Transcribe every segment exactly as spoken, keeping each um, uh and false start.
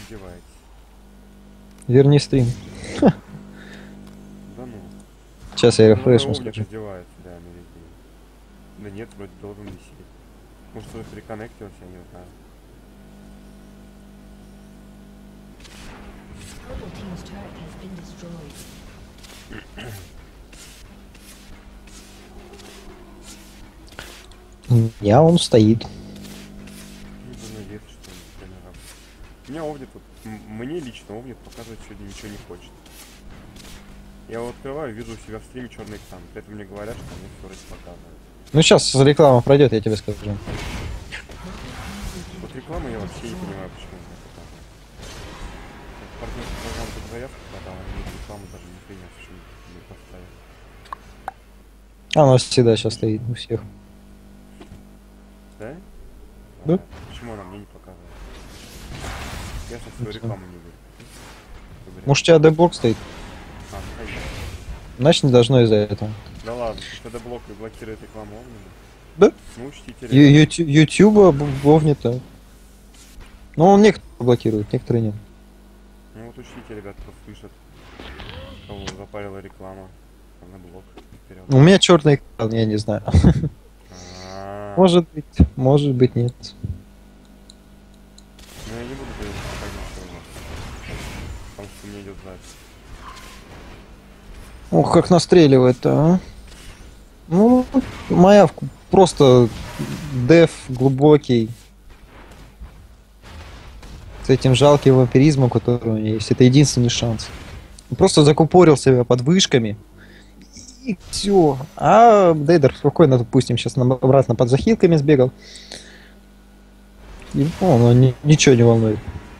издеваетесь? Верни стрим. Да ну. Сейчас я Ну, рефрешну Огнев скажу. издевается, реально везде. Да нет, вроде должен висеть. Может, уже переконнектился, я не знаю. Purple team's turret has been destroyed. Я он стоит. Либо навес, что ли, примерно. У меня Овнит, вот, м- мне лично Овнит показывать сегодня ничего не хочет. Я его открываю, вижу у себя в стриме черный экран. При этом мне говорят, что мне все вроде показывает. Ну сейчас реклама пройдет, я тебе скажу. Вот рекламу я вообще не понимаю, почему мне показывает. Партнерская программа тут заявку подала, а мне рекламу даже не принес, почему не поставил. А у нас всегда сейчас стоит у всех. Да? Да. А, почему она мне не показывает? Я сейчас свою рекламу не вижу. Может у тебя деблок стоит? А, стоит. Значит не должно из-за этого. Да ладно, что блок и блокирует рекламу Овнина? Да? Ну учтите, Ю- ребята. ютю- Ютуба вовнито. Ну он некоторые блокирует, некоторые нет. Ну вот учтите, ребят, кто слышит, кого запарила реклама на блок. Вперед. У меня черный экран, я не знаю. А, Может быть, может быть нет. Ну я не буду говорить, что так ничего у вас. Потому что у меня идет запись. Ох, как настреливает, а. Ну, моя вк- просто деф глубокий. С этим жалким вампиризмом, который у меня есть. Это единственный шанс. Просто закупорил себя под вышками. И все. А Дейдер спокойно, допустим, сейчас обратно под захилками сбегал. И ну, он ни- ничего не волнует.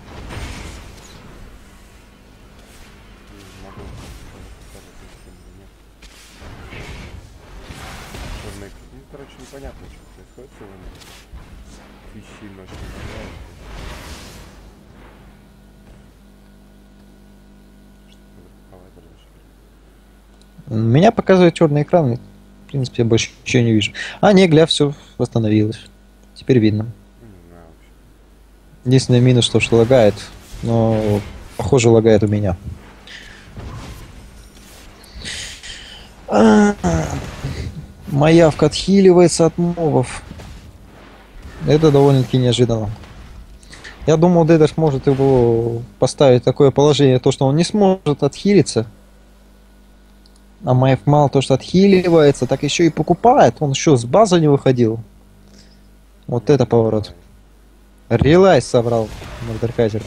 Не могу сказать, если нет. Черный экран. Ну, короче, непонятно, что происходит сегодня. Вещи ночью не играют. Что-то провайдер решили. Меня показывает черный экран. и, В принципе, я больше ничего не вижу. А, не, гля, все восстановилось. Теперь видно. Ну, не знаю вообще. Единственный минус, то, что лагает. Но, похоже, лагает у меня. А, Маявка отхиливается от мобов. Это довольно-таки неожиданно. Я думал, Дейдер может его поставить в такое положение, то, что он не сможет отхилиться. А Маев мало то, что отхиливается, так еще и покупает. Он еще с базы не выходил. Вот это поворот. Релайз соврал Мордеркайзер.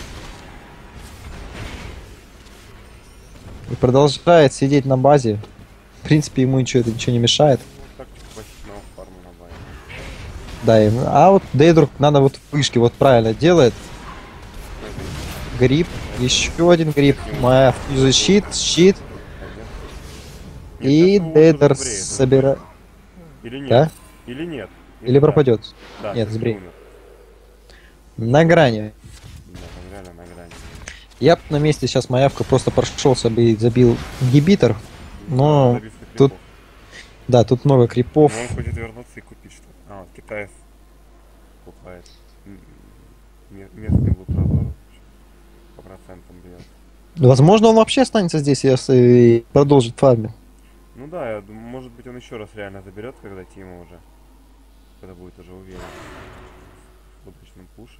И продолжает сидеть на базе. В принципе, ему ничего, это ничего не мешает. Ну, тактика классичного фарма на базе. Да, им- а вот Дейдру надо вот вышки, вот правильно делает. Гриб, еще один гриб. Моя фьюза щит, щит. Нет, И это уже Дейдер сбреет. собирает. Или нет? Да? Или нет? Или пропадет. Да, Нет, всё-таки сбрей. умер. На грани. Да, он реально на грани. Я б на месте сейчас Маявка просто прошелся бы и забил ингибитор. Но Забив на тут, крипов. да, тут много крипов. Но он хочет вернуться и купить что-то. А, вот китаец покупает. М, ме- Местный лутразор по процентам бьет. Возможно, он вообще останется здесь если и продолжит фармить. Ну да, я думаю, может быть он еще раз реально заберет, когда Тима уже. Когда будет уже уверен в обычном пуше.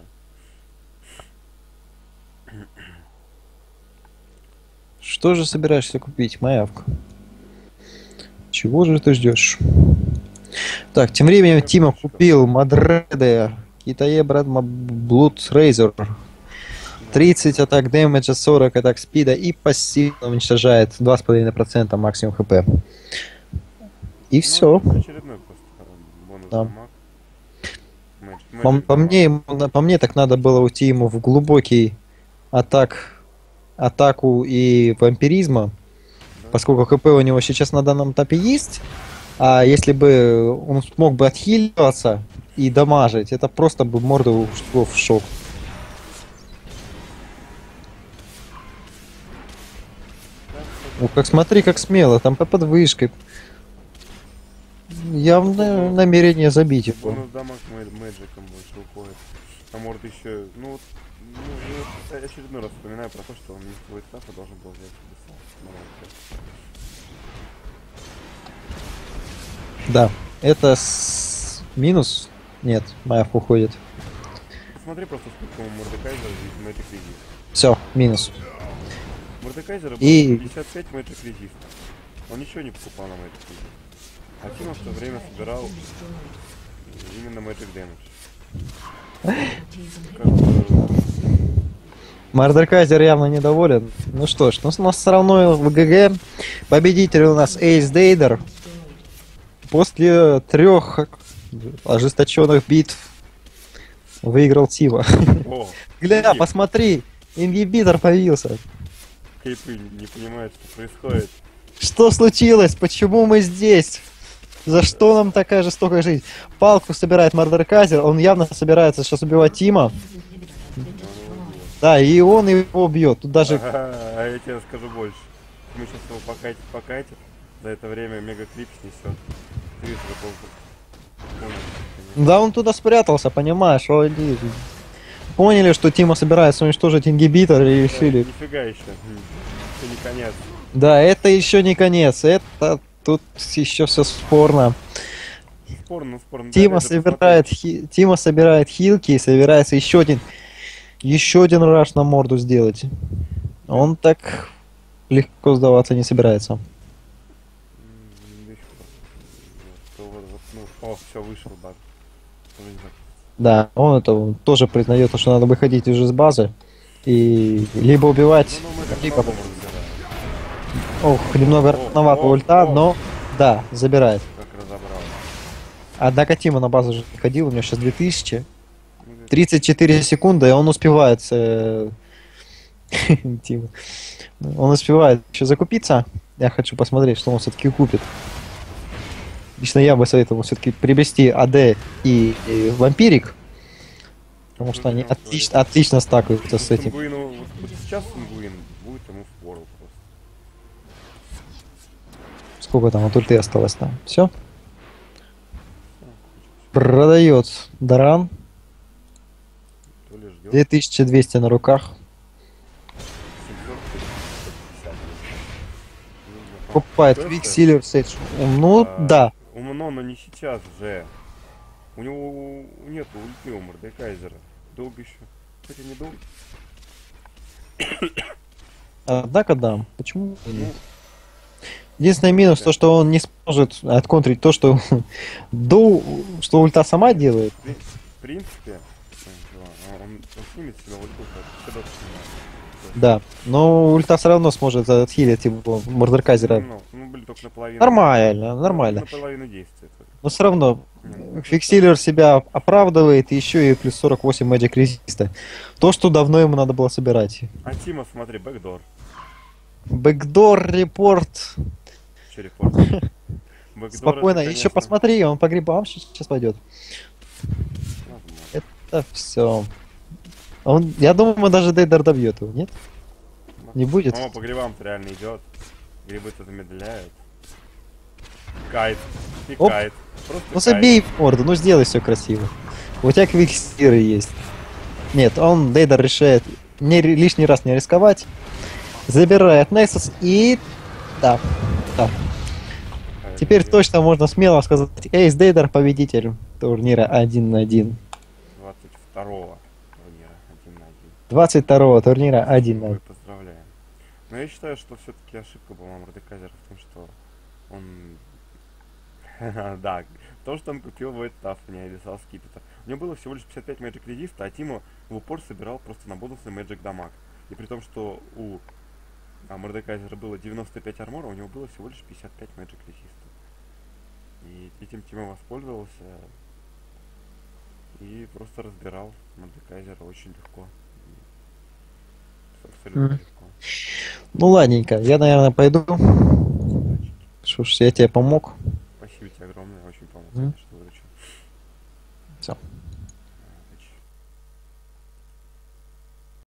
Что же собираешься купить, Маявка? Чего же ты ждешь? Так, тем временем Тима купил Мадреде, Китае брат Блуд Рейзер. тридцать атак дэмэджа, сорок атак спида и пассивно уничтожает два с половиной процента максимум хп. И все. Ну, очередной просто бонус Да. дамаг. Мэтч- По, мэджик по дамаг. мне, ему на- по мне так надо было уйти ему в глубокий атак, атаку и вампиризма, Да. поскольку хп у него сейчас на данном этапе есть. А если бы он смог бы отхиливаться и дамажить, это просто бы морду ушло в шок. Ну как смотри, как смело, там по подвышкой. Явное намерение забить его. Бонус дамаг мэ- мэджиком больше уходит. А может еще, ну вот, ну, я очередной раз вспоминаю про то, что он не свой стаф, а должен был взять Беса. Да, это с... минус? Нет, Маявка уходит. Посмотри просто, сколько у Мордекайзера здесь Magic Resist. Все, минус. Мордекайзера было И- пятьдесят пять Magic Resist. Он ничего не покупал на Magic Resist. А Тима в то время собирал именно Magic Damage. Как бы, Мордекайзер явно недоволен. Ну что ж, ну, у нас все равно в ГГ победитель у нас Эйс Дейдер. После трех ожесточенных битв выиграл Тима. О, Гля, ингиб. посмотри, ингибитор появился. Кейпы не понимают, что происходит. Что случилось? Почему мы здесь? За что нам такая жестокая жизнь? Палку собирает Мордекайзер, он явно собирается сейчас убивать Тима. Да, и он его бьет. Тут даже... Ага, а я тебе скажу больше. Мы сейчас его покатим, покатим. За это время мегаклип снесет. Ты видишь, какого... Да, он туда спрятался, понимаешь? Они поняли, что Тима собирается уничтожить ингибитор и решили... Нифига еще. Это не конец. Да, это еще не конец. Это тут еще все спорно. Спорно, спорно. Тима Опять же, собирает, хи- Тима собирает хилки и собирается еще один, еще один раш на морду сделать. Он так легко сдаваться не собирается. М, еще раз. Вот, вот, ну, О, все, вышел баг. Тоже не так. Да, он это тоже признает, что надо выходить уже с базы и либо убивать, Ну, ну, мы как либо... по-новому разбираем. Ох, немного О, рановато о, ульта, о. но да, забирает. Как разобрал. Однако Тима на базу уже не ходил, у него сейчас две тысячи. Ну, это- тридцать четыре секунды, и он успевает... э, Тима. Он успевает еще закупиться. Я хочу посмотреть, что он все-таки купит. Лично я бы советовал все-таки приобрести АД и, и Вампирик. Потому что они отлично, отлично стакаются с Ну, этим. Сангуину, вот, вот сейчас Сангуин будет ему в пору просто. Сколько там от ульты осталось там? Все? Продает Даран. То ли ждет. две тысячи двести на руках. семьсот пятьдесят. Ну, Покупает просто, Квиксилер Сейдж. Ну, а, да. Умно, но не сейчас же. У него нет ульты у Мордекайзера. Долго еще. Кстати, не долго. Однако да. Почему? Ну, Единственный минус то, что он не сможет отконтрить то, что до, что ульта сама делает. в при- в принципе, он, он, он снимет себя ульту, как когда снимает. Да. Но ульта все равно сможет отхилить его Мордекайзера. Ну, ну, блин, только наполовину. Нормально, нормально. Наполовину действия. только. Но все равно Ну, Фиксилер себя оправдывает, и еще и плюс сорок восемь Magic Resist. То, что давно ему надо было собирать. А Тима, смотри, бэкдор. Бэкдор репорт. Че репорт? Бэкдор Спокойно. это, Еще конечно, посмотри, он по грибам сейчас пойдет. возможно. Это все. Он, я думаю, мы даже Дейдер добьет его, нет? Не будет? О, по грибам-то реально идет. Грибы-то замедляют. Кайт. И Оп. кайт. Просто Ну кайт. забей в морду, ну сделай все красиво. У тебя квикстиры есть. Нет, он, Дейдер, решает не, ри- лишний раз не рисковать. Забирает Nexus и... Да, да. Кайт. Теперь точно можно смело сказать, Эйс Дейдер победитель турнира один на один. двадцать второго турнира один на один. двадцать второго турнира один на Мы один. поздравляем. Но я считаю, что все-таки ошибка была Мордекайзера в том, что он... Да, в том, что он купил Void Staff, а не Abyssal Skipper. У него было всего лишь пятьдесят пять Magic Resist, а Тимо в упор собирал просто на бонусный Magic Damage. И при том, что у а, Мордекайзера было девяносто пять армора, у него было всего лишь пятьдесят пять Magic Resist. И этим Тимо воспользовался и просто разбирал Мордекайзера очень легко. Абсолютно Мгм. легко. Ну ладненько, я, наверное, пойду. Удачи. Что ж, я тебе помог. Спасибо тебе огромное, очень помог, Мгм. конечно.